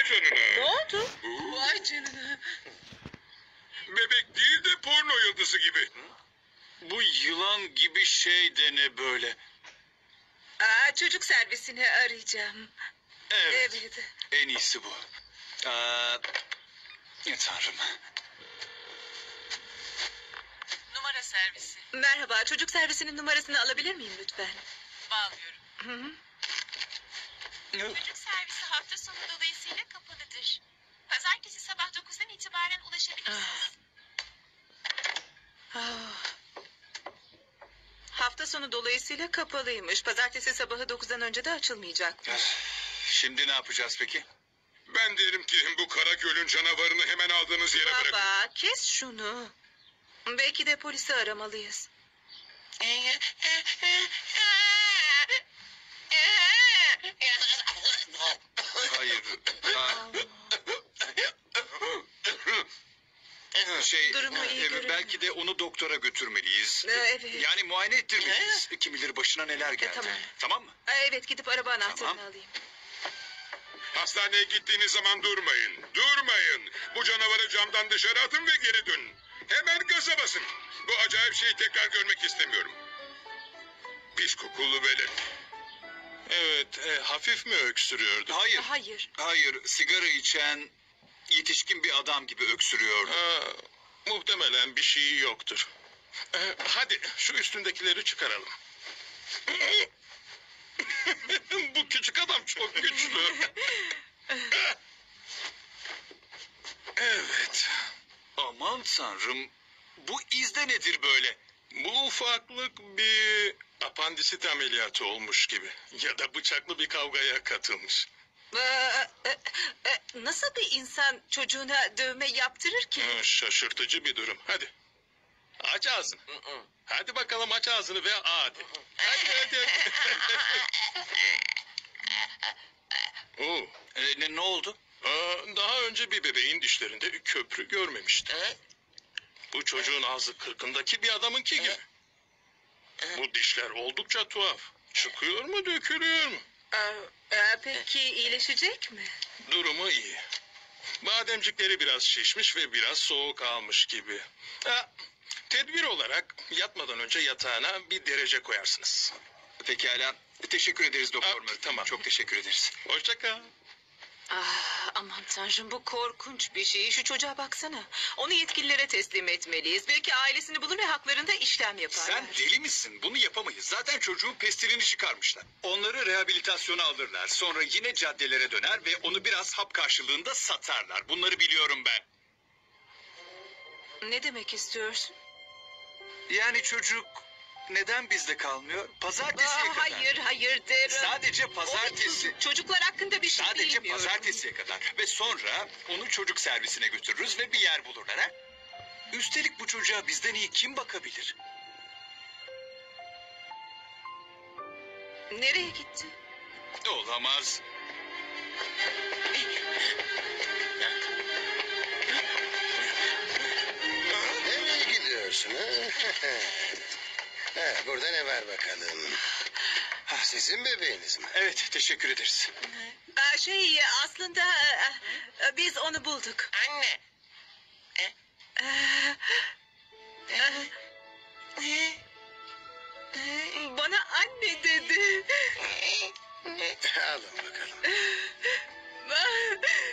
Vay canına. Ne oldu? Vay canına. Bebek değil de porno yıldızı gibi. Bu yılan gibi şey de ne böyle? Çocuk servisini arayacağım. Evet. Evet. En iyisi bu. Tanrım. Numara servisi. Merhaba, çocuk servisinin numarasını alabilir miyim lütfen? Bağlıyorum. Hı hı. Çocuk servisi hafta sonu dolayısıyla kapalıdır. Pazartesi sabah 9'dan itibaren ulaşabilirsiniz. Hafta sonu dolayısıyla kapalıymış. Pazartesi sabahı 9'dan önce de açılmayacakmış. Şimdi ne yapacağız peki? Ben derim ki bu Karaköl'ün canavarını hemen aldığınız yere bırakın. Baba, kes şunu. Belki de polisi aramalıyız. Hayır. Durumu iyi görünüyor. Belki de onu doktora götürmeliyiz. Evet. Yani muayene ettirmeliyiz. Kim bilir başına neler geldi. Tamam. Tamam mı? Evet, gidip araba anahtarını Tamam. alayım. Hastaneye gittiğiniz zaman durmayın. Durmayın. Bu canavarı camdan dışarı atın ve geri dönün. Hemen gaza basın. Bu acayip şeyi tekrar görmek istemiyorum. Pis kokulu velet. Evet, hafif mi öksürüyordu? Hayır. Hayır. Hayır. Sigara içen yetişkin bir adam gibi öksürüyordu. Muhtemelen bir şey yoktur. Hadi şu üstündekileri çıkaralım. Bu küçük adam çok güçlü. Evet. Aman tanrım. Bu izde nedir böyle? Bu ufaklık bir apandisit ameliyatı olmuş gibi. Ya da bıçaklı bir kavgaya katılmış. Nasıl bir insan çocuğuna dövme yaptırır ki? Şaşırtıcı bir durum. Hadi. Aç ağzını. Hadi bakalım aç ağzını ve hadi. Hadi. Oo. Ne oldu? Daha önce bir bebeğin dişlerinde köprü görmemiştim. Bu çocuğun ağzı kırkındaki bir adamınki gibi. Bu dişler oldukça tuhaf. Çıkıyor mu, dökülüyor mu? Peki iyileşecek mi? Durumu iyi. Bademcikleri biraz şişmiş ve biraz soğuk almış gibi. Tedbir olarak yatmadan önce yatağına bir derece koyarsınız. Pekala. Teşekkür ederiz Doktor Murphy. Tamam. Çok teşekkür ederiz. Hoşça kal. Aman tanrım, bu korkunç bir şey. Şu çocuğa baksana. Onu yetkililere teslim etmeliyiz. Belki ailesini bulur ve haklarında işlem yaparlar. Sen deli misin? Bunu yapamayız. Zaten çocuğun pestilini çıkarmışlar. Onları rehabilitasyona alırlar. Sonra yine caddelere döner ve onu biraz hap karşılığında satarlar. Bunları biliyorum ben. Ne demek istiyorsun? Yani çocuk neden bizde kalmıyor? Pazartesiye kadar. Hayır derim. Sadece O bir pazartesi. çocuk. Çocuklar hakkında bir şey Sadece bilmiyorum. pazartesiye kadar. Ve sonra onu çocuk servisine götürürüz ve bir yer bulurlar ha? Üstelik bu çocuğa bizden iyi kim bakabilir? Nereye gitti? Olamaz. Nereye gidiyorsun ha? Burada ne var bakalım? Sizin bebeğiniz mi? Evet, teşekkür ederiz. Aslında biz onu bulduk. Anne. Bana anne dedi. Alın bakalım.